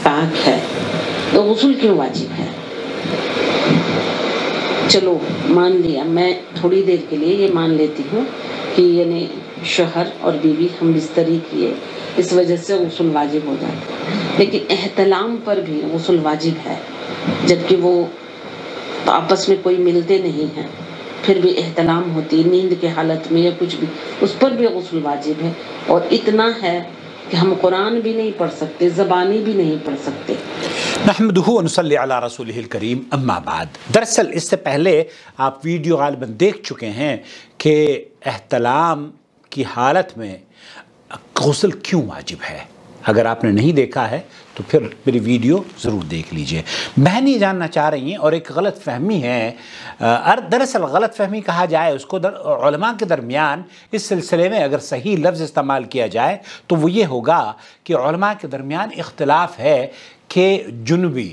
पाक है तो गुस्ल क्यों वाजिब है? चलो मान लिया, मैं थोड़ी देर के लिए ये मान लेती हूँ कि यानी शोहर और बीवी हम बिस्तरी किए, इस वजह से गुस्ल वाजिब हो जाता है, लेकिन एहतलाम पर भी गुस्ल वाजिब है, जबकि वो आपस में कोई मिलते नहीं हैं, फिर भी एहतलाम होती है नींद की हालत में या कुछ भी, उस पर भी गुस्ल वाजिब है। और इतना है कि हम कुरान भी नहीं पढ़ सकते, ज़बानी भी नहीं पढ़ सकते। नहमदुहु व नुसल्ली अला रसूलिहिल करीम, अम्मा बाद। दरअसल इससे पहले आप वीडियो गालिबन देख चुके हैं कि एहतलाम की हालत में गुस्ल क्यों वाजिब है। अगर आपने नहीं देखा है तो फिर मेरी वीडियो ज़रूर देख लीजिए। बहन ये जानना चाह रही हैं और एक गलत फहमी है, दरअसल गलत फहमी कहा जाए उसको, उलमा के दरमियान इस सिलसिले में अगर सही लफ्ज़ इस्तेमाल किया जाए तो वो ये होगा कि उलमा के दरमियान इख्तिलाफ है कि जुनबी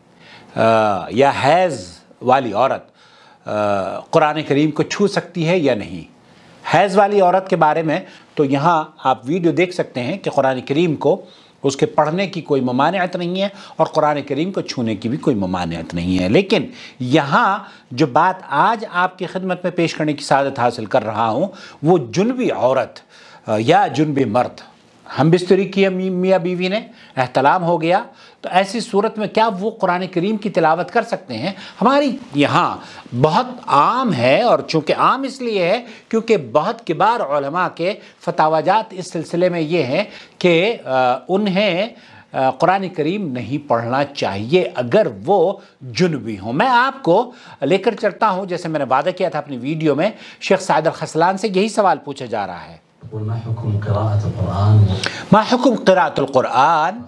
या हैज़ वाली औरत कुरान करीम को छू सकती है या नहीं। हैज़ वाली औरत के बारे में तो यहाँ आप वीडियो देख सकते हैं कि कुरान करीम को उसके पढ़ने की कोई ममानियत नहीं है और कुरान करीम को छूने की भी कोई ममानियत नहीं है। लेकिन यहाँ जो बात आज आपकी खिदमत में पेश करने की सादत हासिल कर रहा हूँ वो जुनबी औरत या जुनबी मर्द, हम बिस्तरी किया मियाँ बीवी ने, एहतलाम हो गया, तो ऐसी सूरत में क्या वो कुरान करीम की तिलावत कर सकते हैं? हमारी यहाँ बहुत आम है, और चूँकि आम इसलिए है क्योंकि बहुत किबार उलमा के फतावाजात इस सिलसिले में ये हैं कि उन्हें कुरान करीम नहीं पढ़ना चाहिए अगर वो जुनबी हों। मैं आपको लेकर चलता हूँ, जैसे मैंने वादा किया था अपनी वीडियो में, शेख साइद अल खसलान से यही सवाल पूछा जा रहा है, ما حكم قراءة القرآن؟ ما حكم قراءة القرآن؟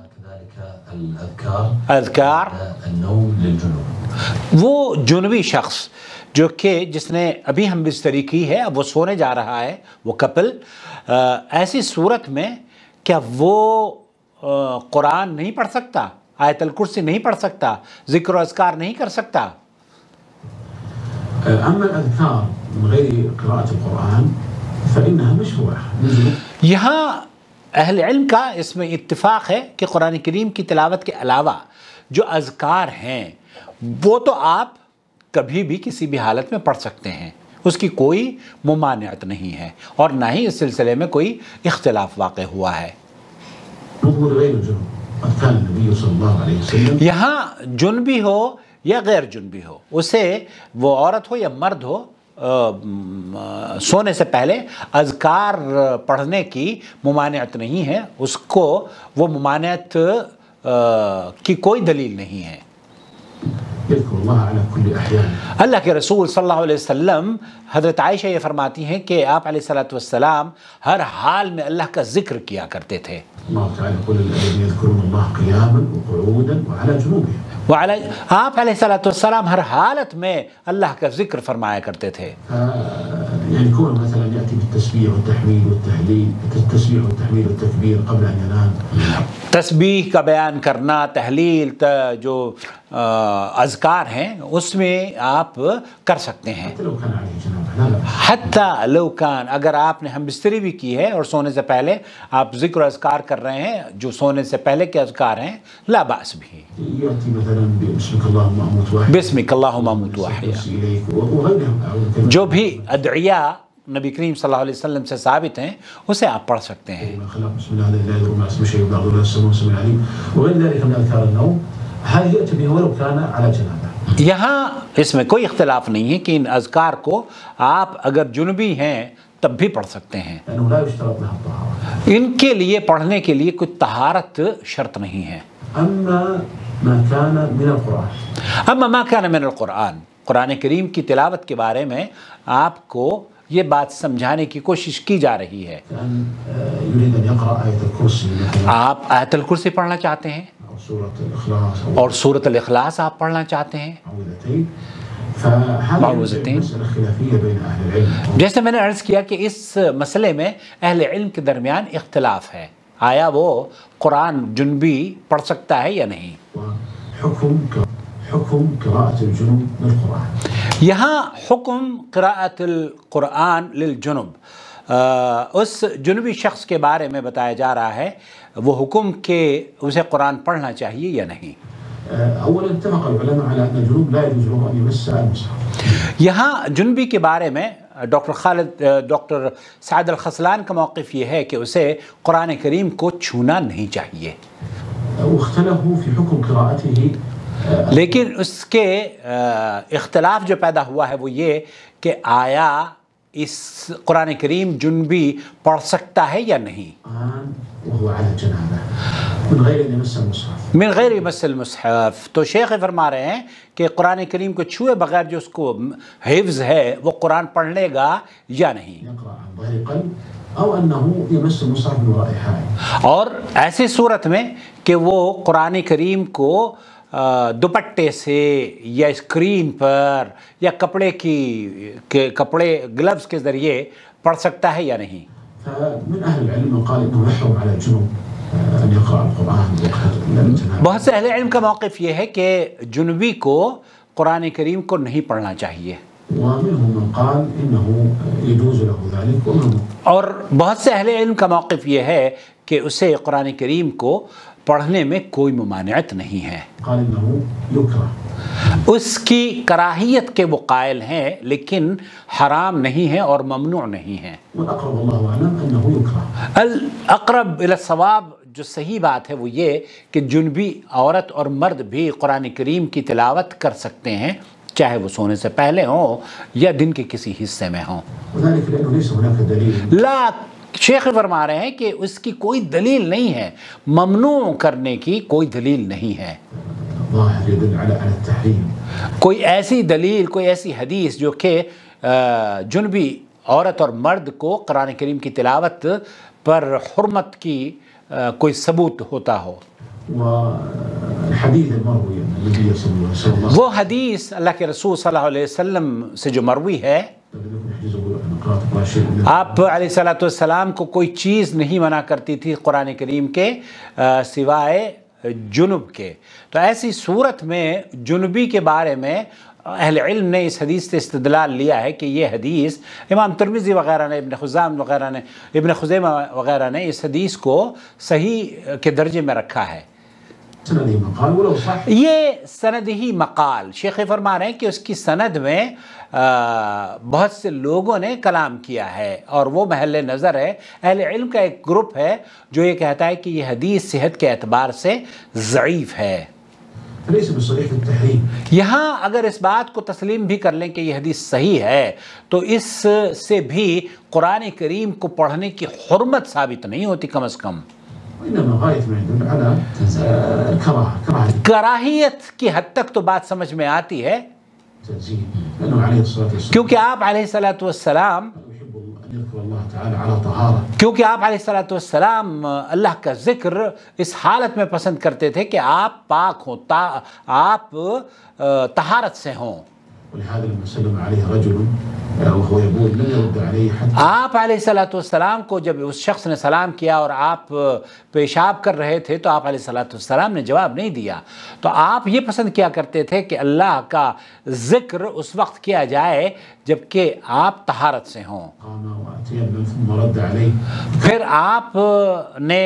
كذلك अज़कार النوم للجنوب। वो जुनबी शख्स जो कि जिसने अभी हम बिस्तरी की है, अब वो सोने जा रहा है, वो कपल, ऐसी सूरत में क्या वो कुरान नहीं पढ़ सकता, आयतल कुर्सी नहीं पढ़ सकता, ज़िक्र और अज़कार नहीं कर सकता? أما الأذكار من غير قراءة القرآن فإنها مشروعة। यहाँ अहल इल्म का इसमें इत्तिफाक है कि कुरान करीम की तिलावत के अलावा जो अज़कार हैं वो तो आप कभी भी किसी भी हालत में पढ़ सकते हैं, उसकी कोई मुमानियत नहीं है और ना ही इस सिलसिले में कोई इख्तिलाफ वाक़ हुआ है। यहाँ जुनबी हो या गैर जुनबी हो, उसे वो औरत हो या मर्द हो, सोने से पहले अज़कार पढ़ने की मुमानियत नहीं है, उसको वो मुमानियत की कोई दलील नहीं है। अल्लाह के रसूल सल्लल्लाहु अलैहि वसल्लम, हज़रत आयशा ये फरमाती हैं कि आप अलैहिस्सलातु वस्सलाम हर हाल में अल्लाह का ज़िक्र किया करते थे। आप अलैहिस्सलातु वस्सलाम हर हालत में अल्लाह का ज़िक्र फरमाया करते थे। يعني كون مثلا يأتي بالتسبيح والتحميد والتهليل، التسبيح والتحميد والتكبير قبل أن ينام، तस्बीह का बयान करना, तहलील, जो अज़कार हैं उसमें आप कर सकते हैं। हत्ता लौ कान, अगर आपने हम बिस्तरी भी की है और सोने से पहले आप ज़िक्र अज़कार कर रहे हैं जो सोने से पहले के अज़कार हैं, ला बास भी, बिस्मिक अल्लाहुम्मा अमूतु व अहया, जो भी अदइया नबी करीम सल्लल्लाहु अलैहि वसल्लम से साबित हैं उसे आप पढ़ सकते हैं। यहाँ इसमें कोई इख्तिलाफ नहीं है कि इन अज़कार को आप अगर जुनबी हैं तब भी पढ़ सकते हैं, इनके लिए पढ़ने के लिए कोई तहारत शर्त नहीं है। अम्मा मा कान मिनल कुरान, कुरान करीम की तिलावत के बारे में आपको ये बात समझाने की कोशिश की जा रही है। आप आयतल कुर्सी पढ़ना चाहते हैं और सूरत अल इखलास आप पढ़ना चाहते हैं, जैसे मैंने अर्ज़ किया कि इस मसले में अहले इल्म के दरमियान इख्तिलाफ है, आया वो कुरान जुनबी पढ़ सकता है या नहीं। यहाँ हुक्म क़िराअतुल कुरान लिल जुनुब, उस जुनबी शख्स के बारे में बताया जा रहा है وہ حکم کہ اسے قرآن پڑھنا چاہیے یا نہیں؟ اولا اتفق العلماء على ان الجنوب لا يجوز له ان يمس المصحف. یہاں جنبی کے بارے میں ڈاکٹر سعد الخسلان کا موقف یہ ہے کہ اسے قرآن کریم کو چھونا نہیں چاہیے، واختلفوا في حكم قراءته. لیکن اس کے اختلاف جو پیدا ہوا ہے وہ یہ کہ آیا اس قرآن کریم جنبی پڑھ سکتا ہے یا نہیں، وهو على جنابه من غير ان يمس المصحف. من غیر مس المصحف. تو شیخ فرما رہے ہیں کہ قرآن کریم کو چھوئے بغیر جو اس کو حفظ ہے وہ قرآن پڑھ لے گا یا نہیں، يقرأ عن ظهر قلب او انه يمس المصحف من وراء حائل. اور ایسی صورت میں کہ وہ قرآن کریم کو دوپٹے سے یا اسکرین پر یا کپڑے گلوز کے ذریعے پڑھ سکتا ہے یا نہیں. فمن اهل العلم من قال انه يحرم على الجنوب ان يقرأ القرآن وقت الجنابه. بہت سے اہل علم کا موقف یہ ہے کہ جنبی کو قرآن کریم کو نہیں پڑھنا چاہیے، ومنهم من قال انه يجوز له ذلك ومنهم. اور بہت سے اہل علم کا موقف یہ ہے کہ اسے قرآن کریم کو پڑھنے میں کوئی ممانعت نہیں ہے، قال انه يكره. اس کی کراہیت کے وہ قائل ہیں لیکن حرام نہیں ہے اور ممنوع نہیں ہے. والاقرب الله اعلم انه يكره. الاقرب الى الصواب، جو صحیح بات ہے وہ یہ کہ جنبی عورت اور مرد بھی قرآن کریم کی تلاوت کر سکتے ہیں، چاہے وہ سونے سے پہلے ہوں یا دن کے کسی حصے میں ہوں. وذلك لانه ليس هناك دليل. لا، شیخ فرما رہے ہیں کہ اس کی کوئی دلیل نہیں ہے، ممنوع کرنے کی کوئی دلیل نہیں ہے، ظاهر يدل على التحريم. کوئی ایسی دلیل، کوئی ایسی حدیث جو کہ جنبی عورت اور مرد کو قرآن کریم کی تلاوت پر حرمت کی کوئی ثبوت ہوتا ہو. والحديث المروي عن النبي صلى الله عليه وسلم، وہ حدیث اللہ کے رسول صلی اللہ علیہ وسلم سے جو مروی ہے، آپ علیہ الصلوۃ والسلام کو کوئی چیز نہیں منع کرتی تھی قرآن کریم کے سوائے جنب کے. تو ایسی صورت میں جنبی کے بارے میں اہل علم نے اس حدیث سے استدلال لیا ہے کہ یہ حدیث امام ترمذی وغیرہ نے، ابن خزیمہ وغیرہ نے اس حدیث کو صحیح کے درجے میں رکھا ہے. یہ سند ہی مقال، شیخ فرما رہے ہیں کہ اس کی سند میں بہت سے لوگوں نے کلام کیا ہے اور وہ محل نظر ہے. اہل علم کا ایک گروپ ہے جو یہ کہتا ہے کہ یہ حدیث صحت کے اعتبار سے ضعیف ہے. یہاں اگر اس بات کو تسلیم بھی کر لیں کہ یہ حدیث صحیح ہے تو اس سے بھی قرآن کریم کو پڑھنے کی حرمت ثابت نہیں ہوتی. کم از کم کراہیت کی حد تک تو بات سمجھ میں آتی ہے، کیونکہ آپ علیہ الصلوۃ والسلام اللہ کا ذکر اس حالت میں پسند کرتے تھے کہ آپ پاک ہوں، آپ طہارت سے ہوں. آپ علیہ الصلوۃ والسلام کو جب اس شخص نے سلام کیا اور آپ پیشاب کر رہے تھے تو آپ علیہ الصلوۃ والسلام نے جواب نہیں دیا. تو آپ یہ پسند کیا کرتے تھے کہ اللہ کا ذکر اس وقت کیا جائے جبکہ آپ طہارت سے ہوں. پھر آپ نے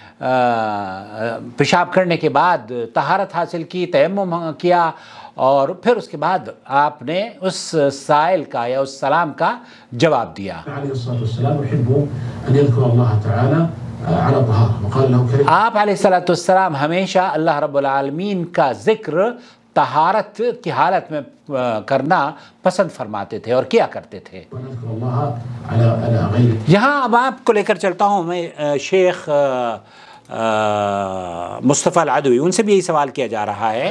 پیشاب کرنے کے بعد طہارت حاصل کی، تیمم کیا، اور پھر اس کے بعد آپ نے اس سائل کا یا اس سلام کا جواب دیا. آپ علیہ الصلوۃ والسلام ہمیشہ اللہ رب العالمین کا ذکر طہارت کی حالت میں کرنا پسند فرماتے تھے اور کیا کرتے تھے. یہاں اب آپ کو لے کر چلتا ہوں میں شیخ مصطفیٰ العدوی، ان سے بھی یہی سوال کیا جا رہا ہے،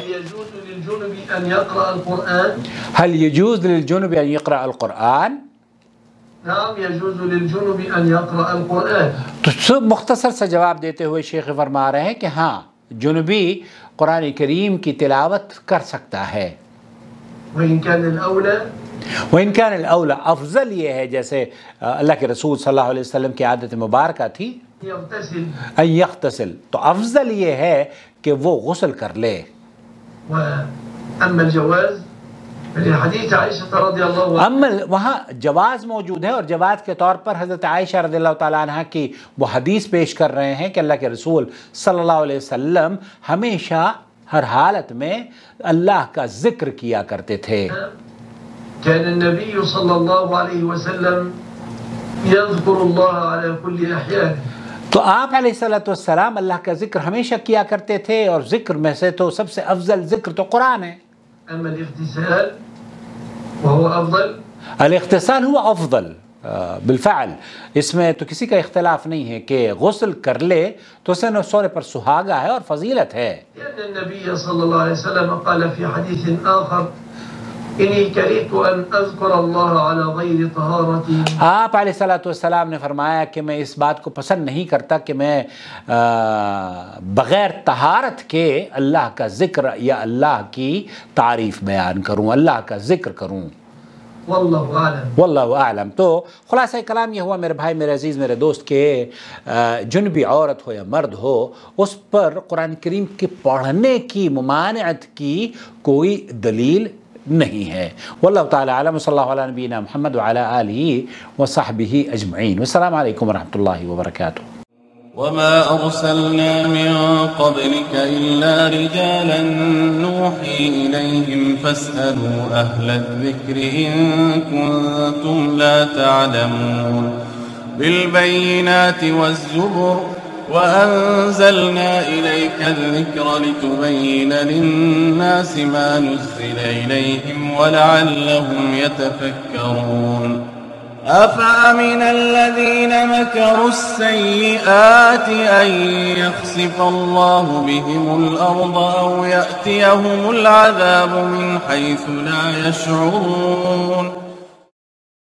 هل يجوز للجنب ان يقرأ القرآن؟ نعم يجوز للجنب ان يقرأ القرآن. تو مختصر سا جواب دیتے ہوئے شیخ فرما رہے ہیں کہ ہاں جنبی قرآن کریم کی تلاوت کر سکتا ہے. وإن كان الأولى وإن كان الأولى، افضل یہ ہے جیسے اللہ کے رسول صلی اللہ علیہ وسلم کی عادت مبارکہ تھی ان یغتسل، تو افضل یہ ہے کہ وہ غسل کر لے. وأما الجواز حدیث عائشہ رضی اللہ عنہ اما وہاں جواز موجود ہے، اور جواز کے طور پر حضرت عائشہ رضی اللہ تعالیٰ عنہ کی وہ حدیث پیش کر رہے ہیں کہ اللہ کے رسول صلی اللہ علیہ وسلم ہمیشہ ہر حالت میں اللہ کا ذکر کیا کرتے تھے. كان النبي صلى الله عليه وسلم يذكر الله على كل أحيانه. تو آپ علیہ السلام اللہ کا ذکر ہمیشہ کیا کرتے تھے، اور ذکر میں سے تو سب سے افضل ذکر تو قرآن ہے. أما الاغتسال وهو أفضل. الاغتسال هو افضل بالفعل، اس میں تو کسی کا اختلاف نہیں ہے کہ غسل کر لے تو اسے سونے پر سہاگا ہے اور فضیلت ہے. لأن النبي صلى الله عليه وسلم قال في حديث آخر إني كرهت أن أذكر الله على غير طهارة. آپ علیہ السلام نے فرمایا کہ میں اس بات کو پسند نہیں کرتا کہ میں بغیر طہارت کے اللہ کا ذکر یا اللہ کی تعریف بیان کروں، اللہ کا ذکر کروں. والله أعلم. واللہ اعلم. تو خلاصہ کلام یہ ہوا میرے بھائی، میرے عزیز، میرے دوست، کہ جنبی عورت ہو یا مرد ہو، اس پر قرآن کریم کے پڑھنے کی ممانعت کی کوئی دلیل نہیں ہے. واللہ تعالی اعلم. صلی اللہ علیہ نبینا محمد وعلی آلہ وصحبہ اجمعین. والسلام علیکم ورحمۃ اللہ وبرکاتہ. وما أرسلنا من قبلك إلا رجالا نوحي إليهم فاسألوا أهل الذكر إن كنتم لا تعلمون. بالبينات والزبر وأنزلنا إليك الذكر لتبين للناس ما نزل إليهم ولعلهم يتفكرون. أفأمن الذين مكروا السيئات أن يخسف الله بهم الأرض أو يأتيهم العذاب من حيث لا يشعرون.